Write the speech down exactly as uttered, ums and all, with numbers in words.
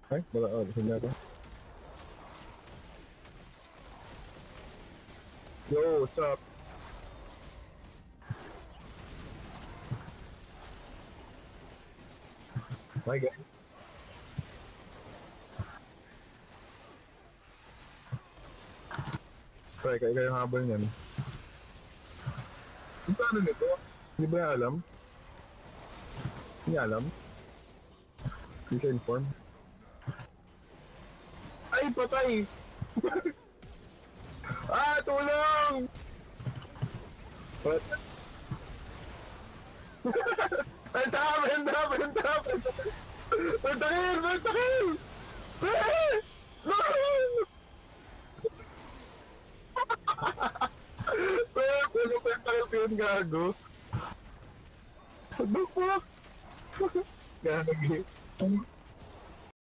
Ay, wala, oh, lasing na ako. Yo, what's up? My God. Pre, kayo kayo habol niyan. Ang plano nito? Hindi ba niya alam? Hindi niya alam? Hindi siya inform? Ay, patay! Ah, tulong! What? Ang tap! Ang tap! Ang tap! Ang takil! Ang takil! Ah! No! Pero, ano pa yung takil ko yun, gago? What the fuck? Gago.